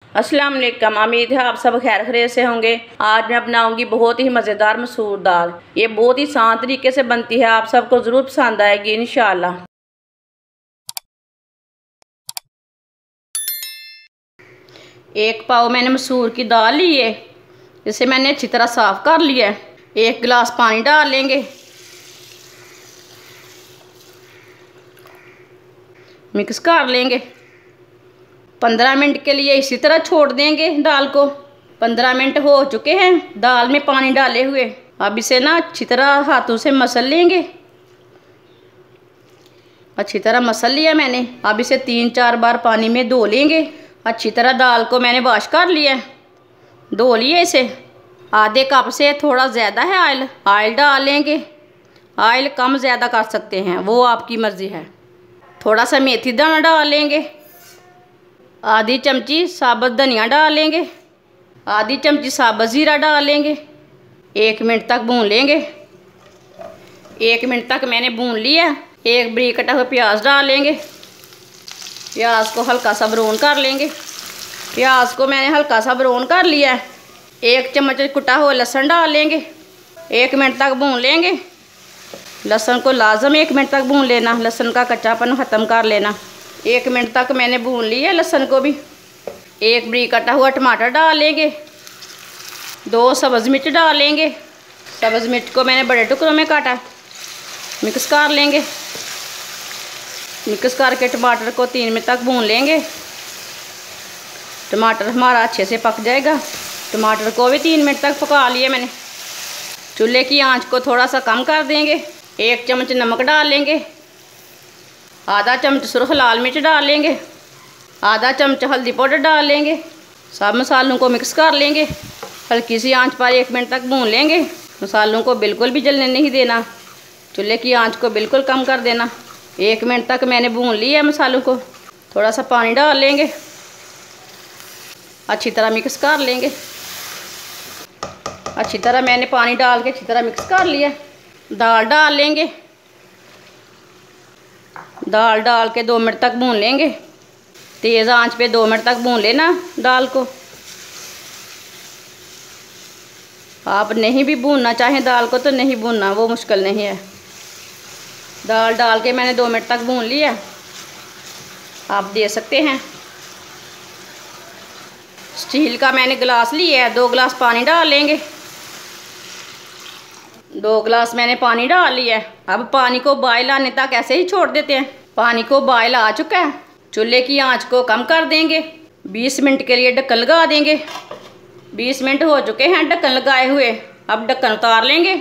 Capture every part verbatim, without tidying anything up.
अस्सलाम वालेकुम। उम्मीद है आप सब खैर खैरियत से होंगे। आज मैं बनाऊंगी बहुत ही मज़ेदार मसूर दाल। ये बहुत ही आसान तरीके से बनती है, आप सबको ज़रूर पसंद आएगी इंशाल्लाह। एक पाव मैंने मसूर की दाल ली है, इसे मैंने अच्छी तरह साफ़ कर लिया है। एक गिलास पानी डाल लेंगे, मिक्स कर लेंगे। पंद्रह मिनट के लिए इसी तरह छोड़ देंगे दाल को। पंद्रह मिनट हो चुके हैं दाल में पानी डाले हुए। अब इसे ना अच्छी तरह हाथों से मसल लेंगे। अच्छी तरह मसल लिया मैंने। अब इसे तीन चार बार पानी में धो लेंगे। अच्छी तरह दाल को मैंने वॉश कर लिया, धो लिया इसे। आधे कप से थोड़ा ज़्यादा है ऑयल ऑयल डाल लेंगे। ऑयल कम ज़्यादा कर सकते हैं, वो आपकी मर्ज़ी है। थोड़ा सा मेथी दाना डाल लेंगे। आधी चमची साबुत धनिया डाल लेंगे। आधी चमची साबुत ज़ीरा डाल लेंगे। एक मिनट तक भून लेंगे। एक मिनट तक मैंने भून लिया। एक बारीक कटा हुआ प्याज डाल लेंगे। प्याज को हल्का सा ब्राउन कर लेंगे। प्याज को मैंने हल्का सा ब्राउन कर लिया है। एक चम्मच कुटा हुआ लहसुन डाल लेंगे। एक मिनट तक भून लेंगे। लहसुन को लाजम एक मिनट तक भून लेना, लहसुन का कच्चापन ख़त्म कर लेना। एक मिनट तक मैंने भून लिया लहसुन को भी। एक बारीक कटा हुआ टमाटर डाल लेंगे। दो सब्ज़ मिर्च डाल लेंगे। सब्ज़ मिर्च को मैंने बड़े टुकड़ों में काटा। मिक्स कर लेंगे। मिक्स करके टमाटर को तीन मिनट तक भून लेंगे। टमाटर हमारा अच्छे से पक जाएगा। टमाटर को भी तीन मिनट तक पका लिए मैंने। चूल्हे की आंच को थोड़ा सा कम कर देंगे। एक चम्मच नमक डाल लेंगे। आधा चम्मच सुरख लाल मिर्च डाल लेंगे। आधा चम्मच हल्दी पाउडर डाल लेंगे। सब मसालों को मिक्स कर लेंगे। हल्की सी आंच पर एक मिनट तक भून लेंगे। मसालों को बिल्कुल भी जलने नहीं देना। चूल्हे की आंच को बिल्कुल कम कर देना। एक मिनट तक मैंने भून लिया मसालों को। थोड़ा सा पानी डाल लेंगे। अच्छी तरह मिक्स कर लेंगे। अच्छी तरह मैंने पानी डाल के अच्छी तरह मिक्स कर लिया। दाल डाल लेंगे। दाल डाल के दो मिनट तक भून लेंगे। तेज़ आंच पे दो मिनट तक भून लेना दाल को। आप नहीं भी भूनना चाहें दाल को तो नहीं भूनना, वो मुश्किल नहीं है। दाल डाल के मैंने दो मिनट तक भून लिया। आप दे सकते हैं। स्टील का मैंने गिलास लिया है, दो गिलास पानी डाल लेंगे। दो गिलास मैंने पानी डाल लिया है। अब पानी को बॉयल आने तक ऐसे ही छोड़ देते हैं। पानी को बॉयल आ चुका है। चूल्हे की आंच को कम कर देंगे। बीस मिनट के लिए ढक्कन लगा देंगे। बीस मिनट हो चुके हैं ढक्कन लगाए हुए। अब ढक्कन उतार लेंगे।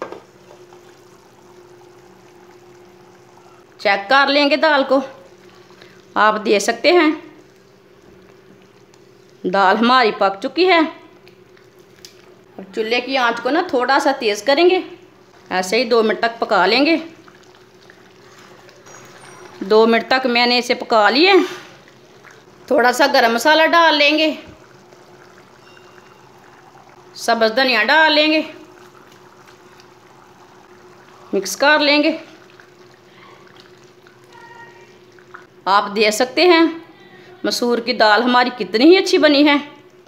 चेक कर लेंगे दाल को। आप दे सकते हैं। दाल हमारी पक चुकी है। अब चूल्हे की आंच को ना थोड़ा सा तेज़ करेंगे। ऐसे ही दो मिनट तक पका लेंगे। दो मिनट तक मैंने इसे पका लिया। थोड़ा सा गरम मसाला डाल लेंगे। सब्ज़ धनिया डाल लेंगे। मिक्स कर लेंगे। आप दे सकते हैं। मसूर की दाल हमारी कितनी ही अच्छी बनी है।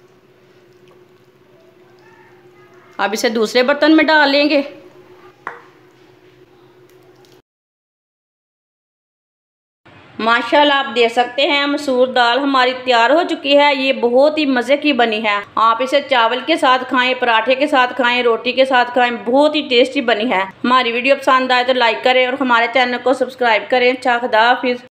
अब इसे दूसरे बर्तन में डाल लेंगे। माशाल्लाह आप दे सकते हैं। मसूर दाल हमारी तैयार हो चुकी है। ये बहुत ही मज़े की बनी है। आप इसे चावल के साथ खाएं, पराठे के साथ खाएं, रोटी के साथ खाएं, बहुत ही टेस्टी बनी है। हमारी वीडियो पसंद आए तो लाइक करें और हमारे चैनल को सब्सक्राइब करें। अच्छा, खुदा हाफिज़।